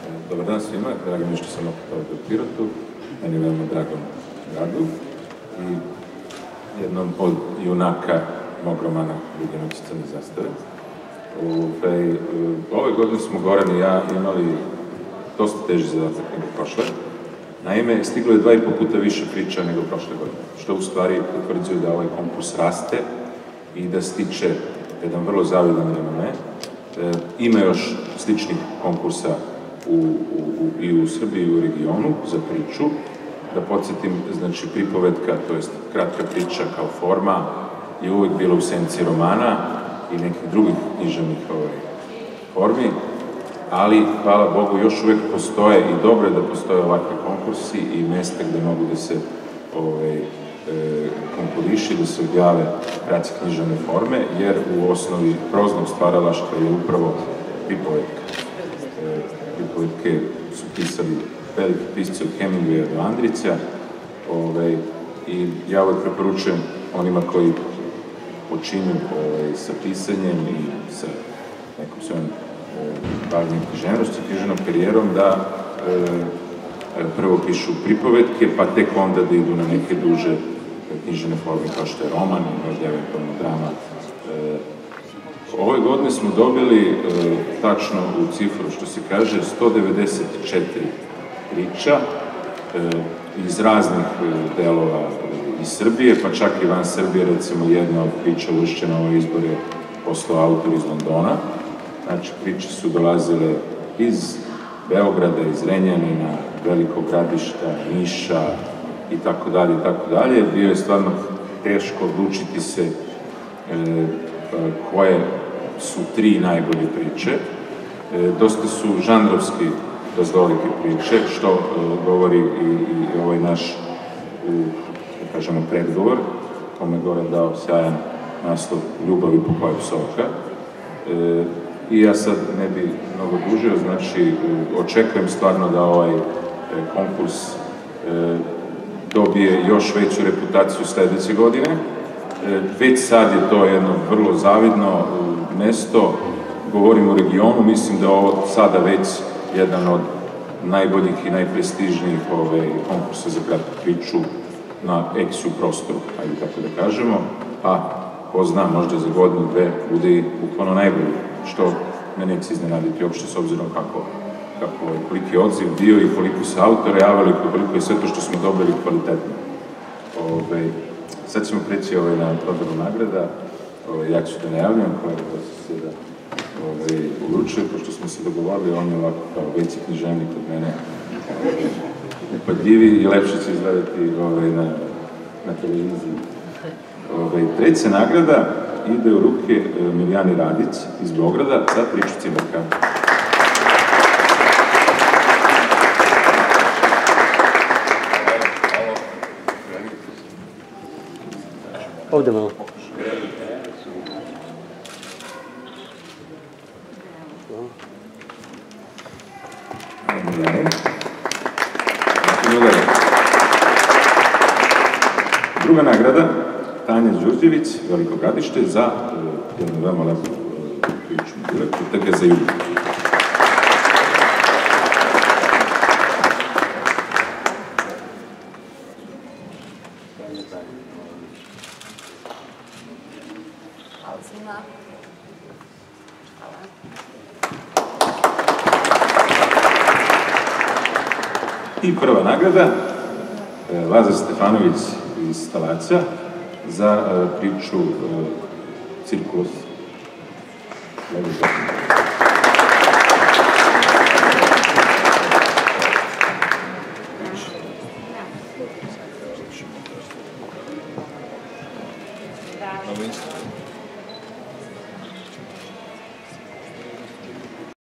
Dobar dan svima, drago mi je što sam opet ovdje u Pirotu, meni je veoma dragom gradu i jednom od junaka mog romana Duge noći crne zastave. Ove godine smo Goran i ja imali dosta teži zadatak nego prošle. Naime, stiglo je 2,5 puta više priča nego prošle godine, što u stvari utvrđuje da ovaj konkurs raste i da stiče jedan vrlo zavidan renome. Ima još sličnih konkursa i u Srbiji i u regionu za priču. Da podsjetim, znači pripovetka, to jest kratka priča kao forma, je uvijek bila u senci romana i nekih drugih književnih formi, ali, hvala Bogu, još uvijek postoje i dobro je da postoje ovakvi konkursi i mjesta gde mogu da se konkuriši, da se objave kratke književne forme, jer u osnovi proznog stvaralaštva je upravo pripovetka. Pripovetke su pisali veliki pisci od Hemingwaya do Andrića i ja uvijek preporučujem onima koji počinju sa pisanjem i sa nekom svojom bavljenim književnošću, književnom karijerom, da prvo pišu pripovetke, pa tek onda da idu na neke duže književne forme kao što je roman i možda eventualno drama. Ove godine smo dobili tačno u cifru, što se kaže, 194 priča iz raznih delova iz Srbije, pa čak i van Srbije, recimo jedna od priča uvršćena ove izbore poslao autor iz Londona. Znači, priče su dolazile iz Beograda, iz Renjanina, Velikog Gradišta, Niša i tako dalje i tako dalje. Bio je stvarno teško odlučiti se koje su 3 najbolje priče. Dosta su žanrovski raznolike priče, što govori i ovaj naš, da kažemo, predgovor, kome je Goran dao sjajan naslov Ljubavi po koju psovka. I ja sad ne bi mnogo dužio, znači očekujem stvarno da ovaj konkurs dobije još veću reputaciju sljedeće godine. Već sad je to jedno vrlo zavidno mesto, govorim o regionu, mislim da je ovo sada već jedan od najboljih i najprestižnijih konkursa za kratku priču na ex-u prostoru, ajde tako da kažemo, a ko zna, možda za godinu, dve bude i bukvalno najbolji, što me neće iznenaditi uopšte s obzirom koliki je odziv bio i koliko se autori javili, koliko je sve to što smo dobili kvalitetno. Sad ćemo preći na prodaju nagrada, ja ću da najavljam, kolega se da uručuje, pošto smo se dogovorili, on je ovako kao veći književnik od mene, upadljiviji i lepše će izgledati na televiziji. Treća nagrada ide u ruke Milijani Radić iz Beograda za priču Cimerka. Ovdje malo. Druga nagrada, Tanja Đurđević, Veliko Gradište, za jednu veoma lepu priču Trga za jugu. I prva nagrada, Lazar Stefanović iz Stalaća, za priču Cirkulus. Da.